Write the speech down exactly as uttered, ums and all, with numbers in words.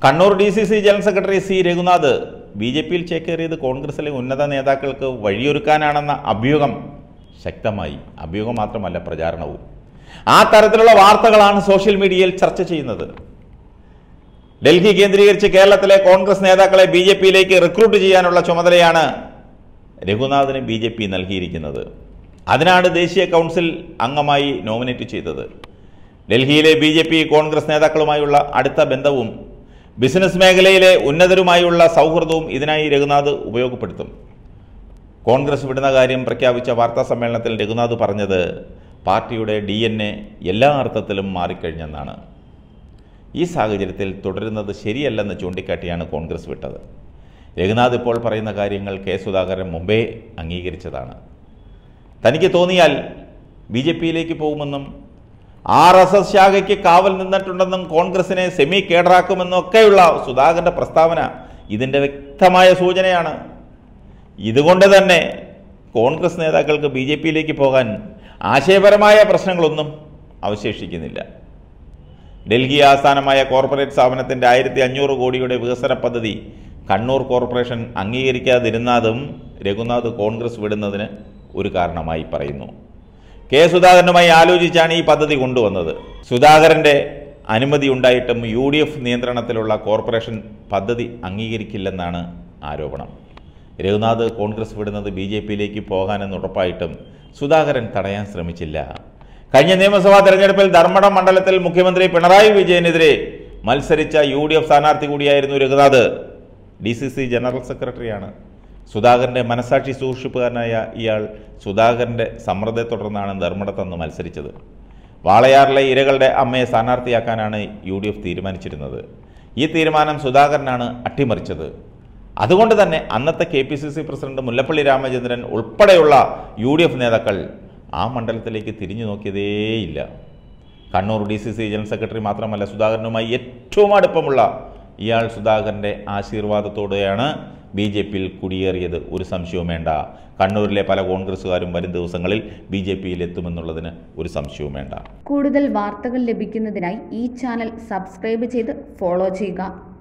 Kannur D C C general secretary C Raghunath ബി ജെ പിയിൽ ചേക്കേറിയത് കോൺഗ്രസിലെ ഉന്നത നേതാക്കൾക്ക് വഴിയൊരുക്കാനാണെന്ന അഭ്യൂഹം ശക്തമായി. അഭ്യൂഹം മാത്രമല്ല, പ്രചാരണവും. ആ തരത്തിലുള്ള വാർത്തകളാണ് സോഷ്യൽ മീഡിയയിൽ ചർച്ച ചെയ്യുന്നത്. ഡൽഹി കേന്ദ്രീകരിച്ച് കേരളത്തിലെ കോൺഗ്രസ് നേതാക്കളെ ബി ജെ പിയിലേക്ക് റിക്രൂട്ട് ചെയ്യാനുള്ള ചുമതലയാണ് രഘുനാഥിന് ബി ജെ പി നൽകിയിരിക്കുന്നത്. അതിനാണ് ദേശീയ കൗൺസിൽ അംഗമായി നോമിനേറ്റ് ചെയ്തത്. ഡൽഹിയിലെ ബി ജെ പി കോൺഗ്രസ് നേതാക്കളുമായുള്ള അടുത്ത ബന്ധവും ബിസിനസ് മേഖലയിലെ ഉന്നതരുമായുള്ള സൗഹൃദവും ഇതിനായി രഘുനാഥ് ഉപയോഗപ്പെടുത്തും. കോൺഗ്രസ് വിടുന്ന കാര്യം പ്രഖ്യാപിച്ച വാർത്താ സമ്മേളനത്തിൽ രഘുനാഥ് പറഞ്ഞത് പാർട്ടിയുടെ ഡി എൻ എ എല്ലാ അർത്ഥത്തിലും മാറിക്കഴിഞ്ഞെന്നാണ്. ഈ സാഹചര്യത്തിൽ തുടരുന്നത് ശരിയല്ലെന്ന് ചൂണ്ടിക്കാട്ടിയാണ് കോൺഗ്രസ് വിട്ടത്. രഘുനാഥ് ഇപ്പോൾ പറയുന്ന കാര്യങ്ങൾ കെ സുധാകരൻ മുമ്പേ അംഗീകരിച്ചതാണ്. തനിക്ക് തോന്നിയാൽ ബി ജെ പിയിലേക്ക് പോകുമെന്നും ആർ എസ് എസ് ശാഖയ്ക്ക് കാവൽ നിന്നിട്ടുണ്ടെന്നും കോൺഗ്രസിനെ സെമി കേഡറാക്കുമെന്നും ഒക്കെയുള്ള സുധാകരൻ്റെ പ്രസ്താവന ഇതിൻ്റെ വ്യക്തമായ സൂചനയാണ്. ഇതുകൊണ്ട് തന്നെ കോൺഗ്രസ് നേതാക്കൾക്ക് ബി ജെ പിയിലേക്ക് പോകാൻ ആശയപരമായ പ്രശ്നങ്ങളൊന്നും അവശേഷിക്കുന്നില്ല. ഡൽഹി ആസ്ഥാനമായ കോർപ്പറേറ്റ് സ്ഥാപനത്തിൻ്റെ ആയിരത്തി അഞ്ഞൂറ് കോടിയുടെ വികസന പദ്ധതി കണ്ണൂർ കോർപ്പറേഷൻ അംഗീകരിക്കാതിരുന്നതും രഘുനാഥ് കോൺഗ്രസ് വിടുന്നതിന് ഒരു കാരണമായി പറയുന്നു. കെ സുധാകരനുമായി ആലോചിച്ചാണ് ഈ പദ്ധതി കൊണ്ടുവന്നത്. സുധാകരൻ്റെ അനുമതി ഉണ്ടായിട്ടും യു ഡി എഫ് നിയന്ത്രണത്തിലുള്ള കോർപ്പറേഷൻ പദ്ധതി അംഗീകരിക്കില്ലെന്നാണ് ആരോപണം. രഘുനാഥ് കോൺഗ്രസ് വിടുന്നത് ബി ജെ പിയിലേക്ക് പോകാനെന്ന് ഉറപ്പായിട്ടും സുധാകരൻ തടയാൻ ശ്രമിച്ചില്ല. കഴിഞ്ഞ നിയമസഭാ തെരഞ്ഞെടുപ്പിൽ ധർമ്മടം മണ്ഡലത്തിൽ മുഖ്യമന്ത്രി പിണറായി വിജയനെതിരെ മത്സരിച്ച യു ഡി എഫ് സ്ഥാനാർത്ഥി കൂടിയായിരുന്നു Raghunath. D C C general സെക്രട്ടറിയാണ്. സുധാകരൻ്റെ മനസാക്ഷി സൂക്ഷിപ്പുകാരനായ ഇയാൾ സുധാകരൻ്റെ സമ്മർദ്ദത്തെ തുടർന്നാണ് ധർമ്മടത്തന്ന് മത്സരിച്ചത്. വാളയാറിലെ ഇരകളുടെ അമ്മയെ സ്ഥാനാർത്ഥിയാക്കാനാണ് യു ഡി എഫ് തീരുമാനിച്ചിരുന്നത്. ഈ തീരുമാനം സുധാകരനാണ് അട്ടിമറിച്ചത്. അതുകൊണ്ട് തന്നെ അന്നത്തെ K P C C president Mullappally Ramachandran ഉൾപ്പെടെയുള്ള യു ഡി എഫ് നേതാക്കൾ ആ മണ്ഡലത്തിലേക്ക് തിരിഞ്ഞു നോക്കിയതേയില്ല. Kannur D C C general secretary മാത്രമല്ല, സുധാകരനുമായി ഏറ്റവും അടുപ്പമുള്ള ഇയാൾ സുധാകരൻ്റെ ആശീർവാദത്തോടെയാണ് ബി ജെ പിയിൽ കുടിയേറിയത്. ഒരു സംശയവും വേണ്ട. കണ്ണൂരിലെ പല കോൺഗ്രസ്സുകാരും വരും ദിവസങ്ങളിൽ ബി ജെ പിയിൽ എത്തുമെന്നുള്ളതിന് ഒരു സംശയവും വേണ്ട. കൂടുതൽ വാർത്തകൾ ലഭിക്കുന്നതിനായി ഈ ചാനൽ സബ്സ്ക്രൈബ് ചെയ്ത് ഫോളോ ചെയ്യുക.